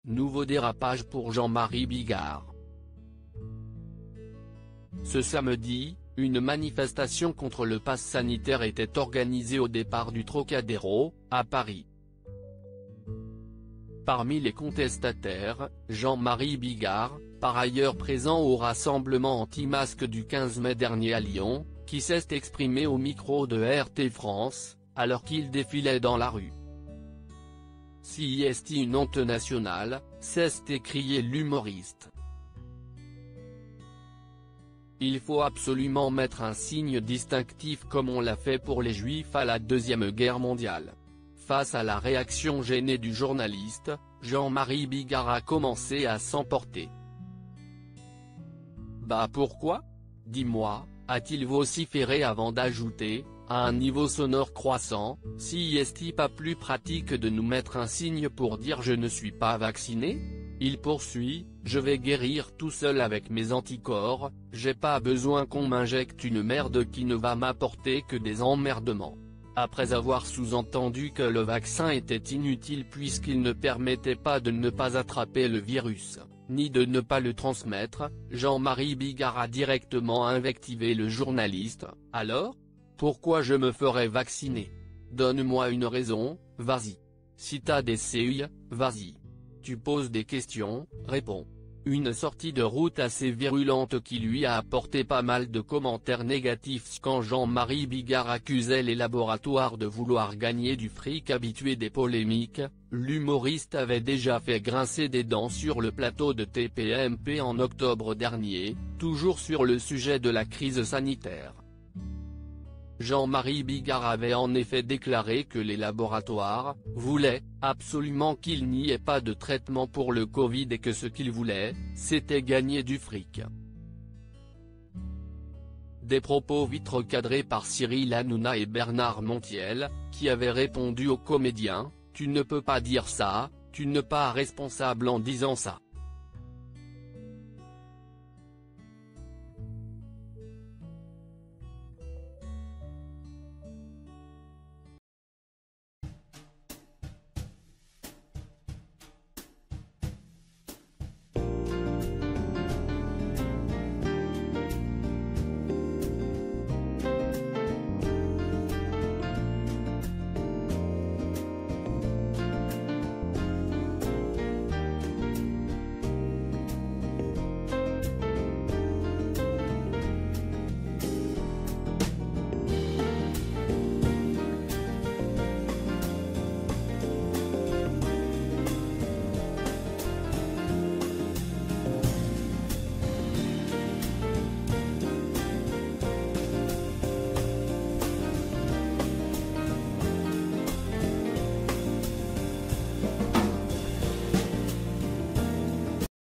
nouveau dérapage pour Jean-Marie Bigard. Ce samedi, une manifestation contre le pass sanitaire était organisée au départ du Trocadéro, à Paris. Parmi les contestataires, Jean-Marie Bigard, par ailleurs présent au rassemblement anti-masque du 15 mai dernier à Lyon, qui s'est exprimé au micro de RT France, alors qu'il défilait dans la rue. Si est une honte nationale, s'est écrié l'humoriste. Il faut absolument mettre un signe distinctif comme on l'a fait pour les Juifs à la Deuxième Guerre mondiale. Face à la réaction gênée du journaliste, Jean-Marie Bigard a commencé à s'emporter. « Bah pourquoi ? Dis-moi », a-t-il vociféré avant d'ajouter, à un niveau sonore croissant, « si est-il pas plus pratique de nous mettre un signe pour dire je ne suis pas vacciné ?» Il poursuit, « Je vais guérir tout seul avec mes anticorps, j'ai pas besoin qu'on m'injecte une merde qui ne va m'apporter que des emmerdements. » Après avoir sous-entendu que le vaccin était inutile puisqu'il ne permettait pas de ne pas attraper le virus, ni de ne pas le transmettre, Jean-Marie Bigard a directement invectivé le journaliste. « Alors ? Pourquoi je me ferais vacciner ? Donne-moi une raison, vas-y. Si t'as des CUI, vas-y. Tu poses des questions, réponds. » Une sortie de route assez virulente qui lui a apporté pas mal de commentaires négatifs quand Jean-Marie Bigard accusait les laboratoires de vouloir gagner du fric. Habitué des polémiques, l'humoriste avait déjà fait grincer des dents sur le plateau de TPMP en octobre dernier, toujours sur le sujet de la crise sanitaire. Jean-Marie Bigard avait en effet déclaré que les laboratoires voulaient absolument qu'il n'y ait pas de traitement pour le Covid et que ce qu'ils voulaient, c'était gagner du fric. Des propos vite recadrés par Cyril Hanouna et Bernard Montiel, qui avaient répondu aux comédiens « Tu ne peux pas dire ça, tu n'es pas responsable en disant ça ».